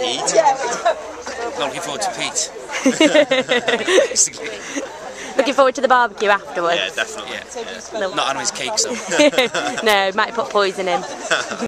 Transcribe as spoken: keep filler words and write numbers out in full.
eat. Not looking forward to Pete. Basically. Looking forward to the barbecue afterwards. Yeah, definitely. Yeah. No. Not on his cake, so. No, might put poison in.